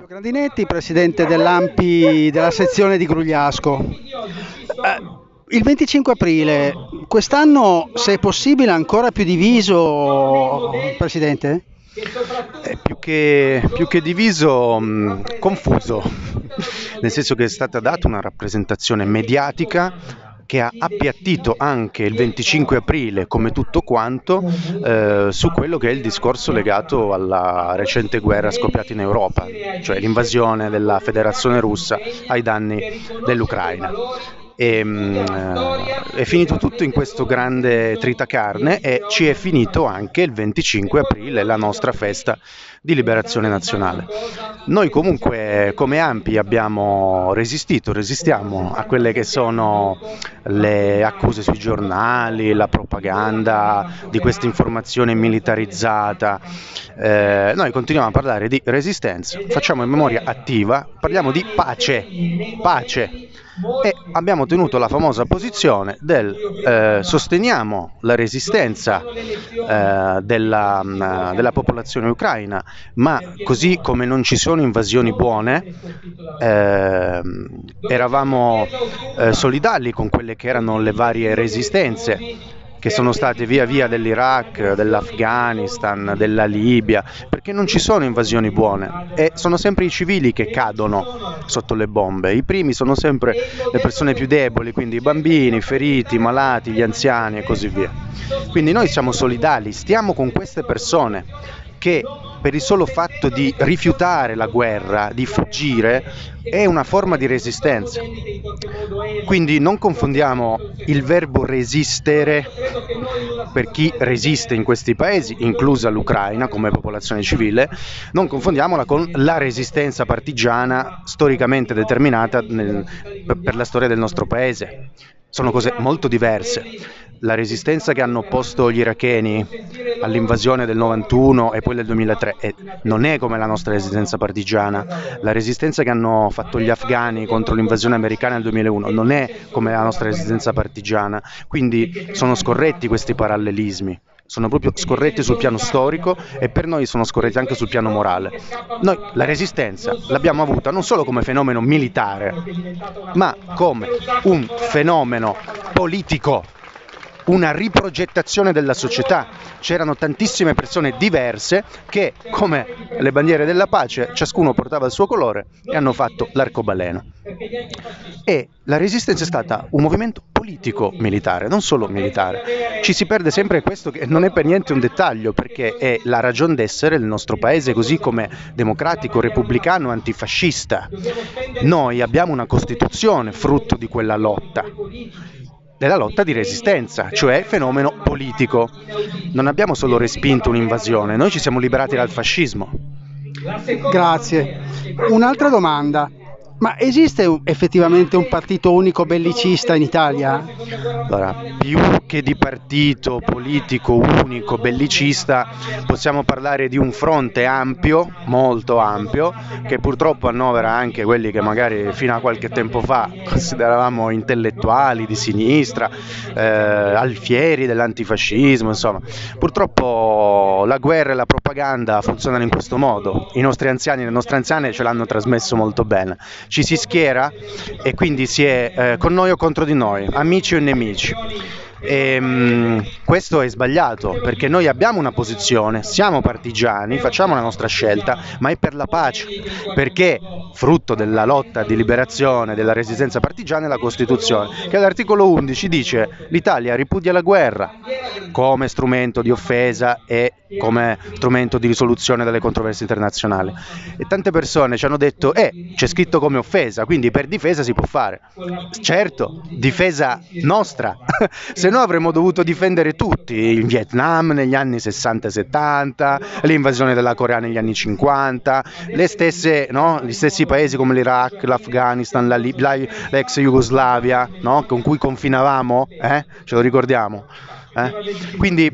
Grandinetti, presidente dell'ANPI della sezione di Grugliasco. Il 25 aprile, quest'anno, se è possibile, ancora più diviso, presidente? Più che diviso, confuso, nel senso che è stata data una rappresentazione mediatica che ha appiattito anche il 25 aprile, come tutto quanto, su quello che è il discorso legato alla recente guerra scoppiata in Europa, cioè l'invasione della Federazione Russa ai danni dell'Ucraina. È finito tutto in questo grande tritacarne e ci è finito anche il 25 aprile, la nostra festa di liberazione nazionale. Noi comunque come ANPI abbiamo resistiamo a quelle che sono le accuse sui giornali, la propaganda di questa informazione militarizzata. Noi continuiamo a parlare di resistenza, facciamo in memoria attiva, parliamo di pace, e abbiamo tenuto la famosa posizione del sosteniamo la resistenza della popolazione ucraina, ma così come non ci sono invasioni buone, eravamo solidali con quelle che erano le varie resistenze che sono state via via dell'Iraq, dell'Afghanistan, della Libia, perché non ci sono invasioni buone e sono sempre i civili che cadono sotto le bombe. I primi sono sempre le persone più deboli, quindi i bambini, i feriti, i malati, gli anziani e così via. Quindi noi siamo solidali, stiamo con queste persone che per il solo fatto di rifiutare la guerra, di fuggire, è una forma di resistenza. Quindi non confondiamo il verbo resistere per chi resiste in questi paesi, inclusa l'Ucraina come popolazione civile, non confondiamola con la resistenza partigiana storicamente determinata per la storia del nostro paese. Sono cose molto diverse. La resistenza che hanno opposto gli iracheni all'invasione del 91 e poi del 2003 non è come la nostra resistenza partigiana. La resistenza che hanno fatto gli afghani contro l'invasione americana nel 2001 non è come la nostra resistenza partigiana. Quindi sono scorretti questi parallelismi. Sono proprio scorretti sul piano storico e per noi sono scorretti anche sul piano morale. Noi la resistenza l'abbiamo avuta non solo come fenomeno militare, ma come un fenomeno politico, una riprogettazione della società. C'erano tantissime persone diverse che, come le bandiere della pace, ciascuno portava il suo colore e hanno fatto l'arcobaleno. E la resistenza è stata un movimento politico-militare, non solo militare. Ci si perde sempre questo, che non è per niente un dettaglio, perché è la ragion d'essere del nostro paese, così come democratico, repubblicano, antifascista. Noi abbiamo una Costituzione frutto di quella lotta, della lotta di resistenza, cioè fenomeno politico. Non abbiamo solo respinto un'invasione, noi ci siamo liberati dal fascismo. Grazie. Un'altra domanda. Ma esiste effettivamente un partito unico bellicista in Italia? Allora, più che di partito politico unico bellicista, possiamo parlare di un fronte ampio, molto ampio, che purtroppo annovera anche quelli che magari fino a qualche tempo fa consideravamo intellettuali di sinistra, alfieri dell'antifascismo, insomma. Purtroppo la guerra e la propaganda funzionano in questo modo. I nostri anziani e le nostre anziane ce l'hanno trasmesso molto bene. Ci si schiera e quindi si è con noi o contro di noi, amici o nemici. Questo è sbagliato, perché noi abbiamo una posizione, siamo partigiani, facciamo la nostra scelta, ma è per la pace, perché frutto della lotta di liberazione della resistenza partigiana è la Costituzione, che all'articolo 11 dice: l'Italia ripudia la guerra come strumento di offesa e come strumento di risoluzione delle controversie internazionali. E tante persone ci hanno detto: c'è scritto come offesa, quindi per difesa si può fare. Certo, difesa nostra, se no avremmo dovuto difendere tutti, il Vietnam negli anni 60 e 70, l'invasione della Corea negli anni 50, gli stessi paesi come l'Iraq, l'Afghanistan, l'ex Jugoslavia, no? Con cui confinavamo, ce lo ricordiamo? Quindi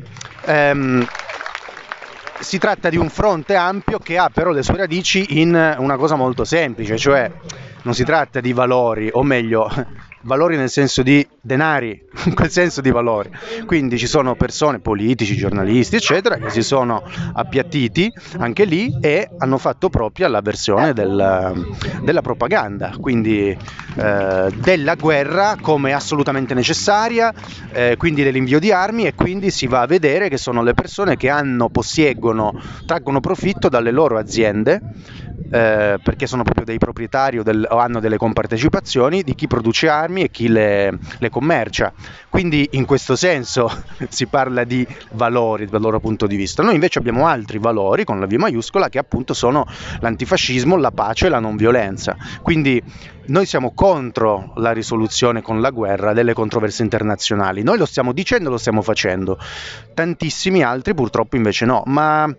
si tratta di un fronte ampio che ha però le sue radici in una cosa molto semplice, cioè non si tratta di valori, o meglio, valori nel senso di denari, in quel senso di valori. Quindi ci sono persone, politici, giornalisti, eccetera, che si sono appiattiti anche lì e hanno fatto propria la versione della propaganda, quindi della guerra come assolutamente necessaria, quindi dell'invio di armi, e quindi si va a vedere che sono le persone che posseggono, traggono profitto dalle loro aziende, perché sono proprio dei proprietari o hanno delle compartecipazioni di chi produce armi e chi le commercia. Quindi in questo senso si parla di valori dal loro punto di vista. Noi invece abbiamo altri valori con la V maiuscola, che appunto sono l'antifascismo, la pace e la non violenza. Quindi noi siamo contro la risoluzione con la guerra delle controversie internazionali. Noi lo stiamo dicendo, lo stiamo facendo. Tantissimi altri purtroppo invece no, ma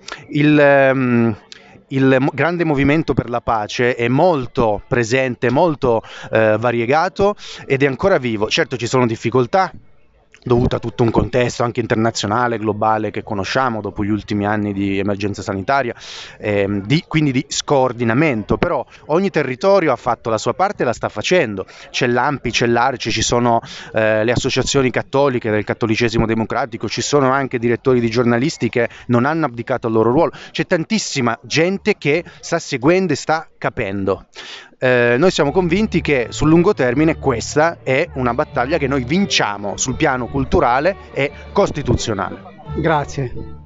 il grande movimento per la pace è molto presente, molto variegato ed è ancora vivo. Certo, ci sono difficoltà dovuta a tutto un contesto anche internazionale, globale, che conosciamo dopo gli ultimi anni di emergenza sanitaria, quindi di scordinamento, però ogni territorio ha fatto la sua parte e la sta facendo. C'è l'ANPI, c'è l'ARCI, ci sono le associazioni cattoliche del cattolicesimo democratico, ci sono anche direttori di giornalisti che non hanno abdicato al loro ruolo, c'è tantissima gente che sta seguendo e sta capendo. Noi siamo convinti che sul lungo termine questa è una battaglia che noi vinciamo sul piano culturale e costituzionale. Grazie.